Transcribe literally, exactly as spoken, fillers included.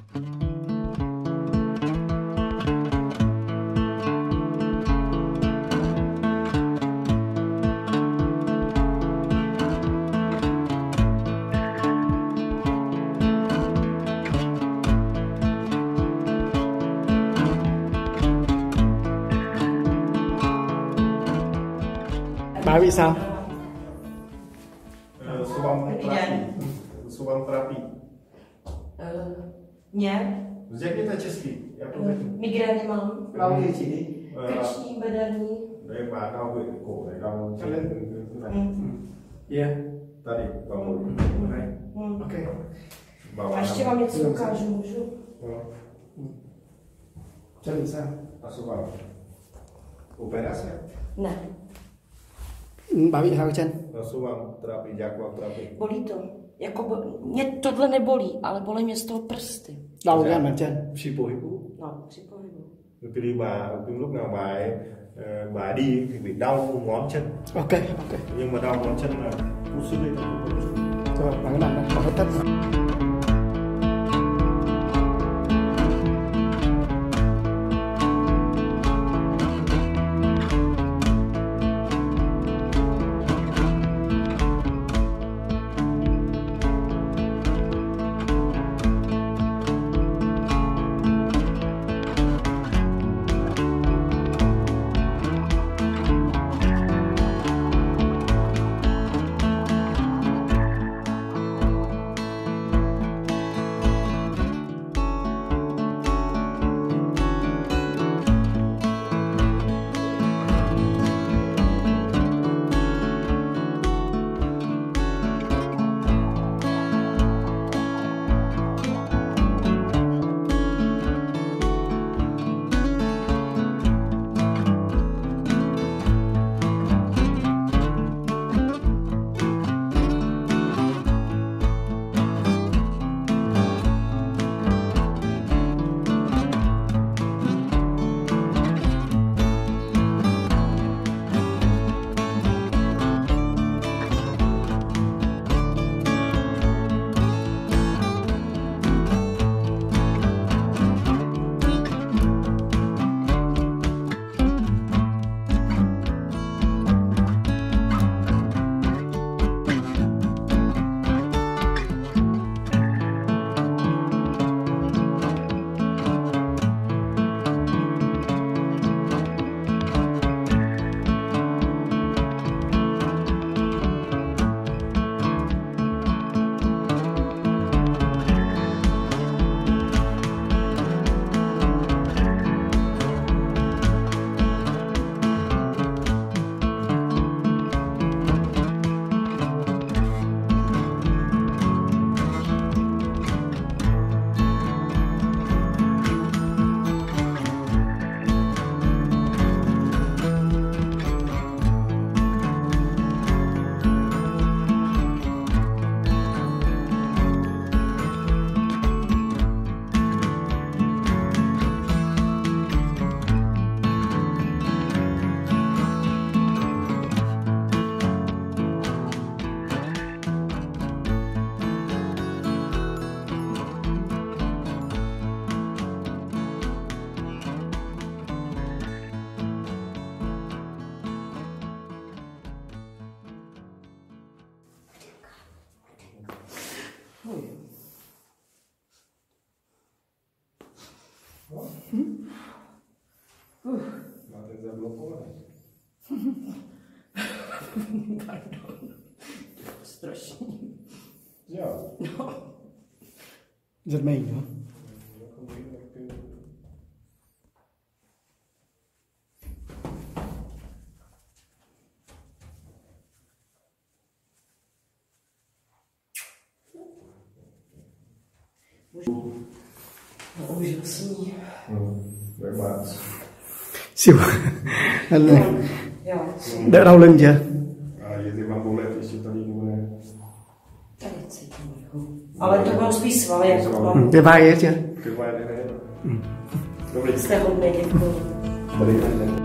Bà bị sao? Subang terapi. Subang terapi. Nějak? Řekni to česky. Migrény mám. Đau gì chị đi? Krční, bedrní. Đây bà đau về cổ này, đau trên này. Yeah. Tady, đau môi. Này. Ok. A ještě vám něco ukážu, můžu? Chân bị sao? A Subang. Operace? Ne. Bà bị sao chân? Subang terapi, Jakubang terapi. Bolí to. Jako bo... Mě tohle nebolí, ale bolí mě z toho prsty. Đau ra bàn chân. Při pohybu. No, při pohybu. Khi bà, lúc nào bà ấy, bà đi thì bị đau ngón chân. Ok, ok. Nhưng mà đau ngón chân là cú xương lên. Rồi, bà cứ nằm đây, bà hết tất. Hmm? Uh. Máte zablokované. Pardon. Strašný. Jo. No. Giật mình hả? No, úžasný. Hmm. Vậy bạn. Siêu. Anh này. Jo. Đỡ đau lưng chưa? A jestli mám bolet, ještě tady bude. Tady cítím. Ale to bylo spíš svaly, jako to mám. Cái vai ấy chưa? Cái vai đây này. Ừ. Dobrý. Jste hodný, děkuji. Tady, tady.